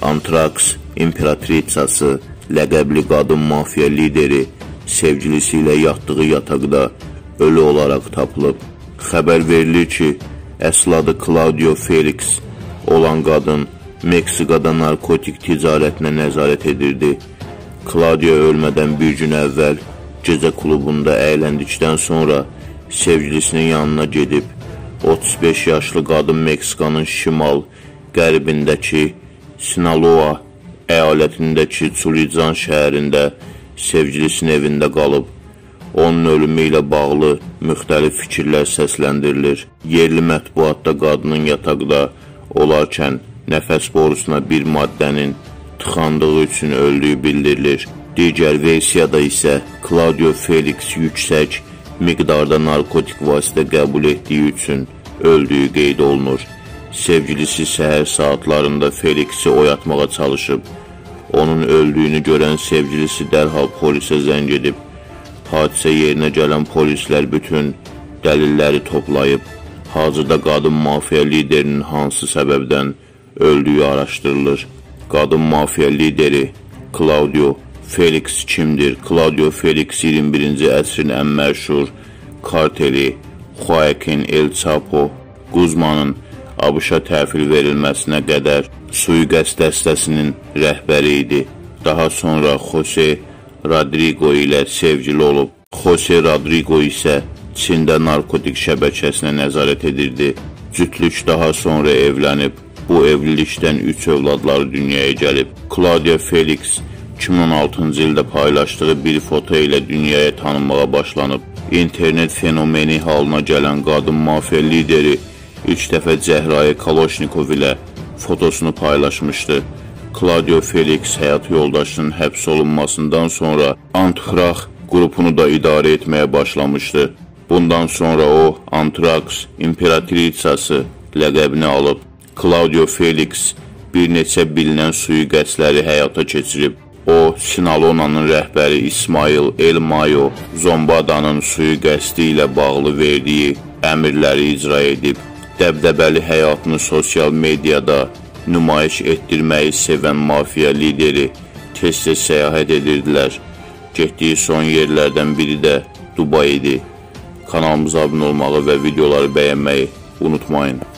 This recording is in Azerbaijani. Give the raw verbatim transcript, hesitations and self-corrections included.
Antraks imperatritsası ləqəbli qadın mafiya lideri sevgilisi ilə yatdığı yataqda ölü olaraq tapılıb. Xəbər verilir ki, əsl adı Claudio Felix olan qadın Meksikada narkotik ticarətinə nəzarət edirdi. Claudio ölmədən bir gün əvvəl gecə klubunda əyləndikdən sonra sevgilisinin yanına gedib, otuz beş yaşlı qadın Meksikanın şimal qərbindəki Sinaloa əyalətindəki Tulizan şəhərində sevgilisinin evində qalıb. Onun ölümü ilə bağlı müxtəlif fikirlər səsləndirilir. Yerli mətbuatda qadının yataqda olarkən nəfəs borusuna bir maddənin tıxandığı üçün öldüyü bildirilir. Digər versiyada isə Claudio Felix yüksək miqdarda narkotik vasitə qəbul etdiyi üçün öldüyü qeyd olunur. Sevgilisi səhər saatlarında Felixi oyatmağa çalışıb. Onun öldüyünü görən sevgilisi dərhal polisə zəng edib. Hadisə yerinə gələn polislər bütün dəlilləri toplayıb. Hazırda qadın mafiya liderinin hansı səbəbdən öldüyü araşdırılır. Qadın mafiya lideri Claudio Felix kimdir? Claudio Felix iyirmi birinci əsrin ən məşhur karteli Joaquin El Chapo Guzmanın ABŞ-a təhvil verilməsinə qədər sui-qəsd dəstəsinin rəhbəri idi. Daha sonra Jose Rodrigo ilə sevgili olub. Jose Rodrigo isə Çində narkotik şəbəkəsinə nəzarət edirdi. Cütlük daha sonra evlənib. Bu evlilikdən üç övladları dünyaya gəlib. Claudio Felix iki min on altıncı ildə paylaşdığı bir foto ilə dünyaya tanınmağa başlanıb. İnternet fenomeni halına gələn qadın mafiya lideri ilk dəfə Cəhrayə Kaloşnikov ilə fotosunu paylaşmışdı. Claudio Felix həyat yoldaşının həbs olunmasından sonra Antrax qrupunu da idarə etməyə başlamışdı. Bundan sonra o Antraks imperatritsası ləqəbini alıb. Claudio Felix bir neçə bilinən sui-qəsdləri həyata keçirib. O, Sinalonanın rəhbəri İsmail El Mayo Zombadanın sui-qəsdi ilə bağlı verdiyi əmrləri icra edib. Dəbdəbəli həyatını sosial mediada nümayiş etdirməyi sevən mafiya lideri tez-tez səyahət edirdilər. Getdiyi son yerlərdən biri də Dubay idi. Kanalımıza abunə olmağı və videoları bəyənməyi unutmayın.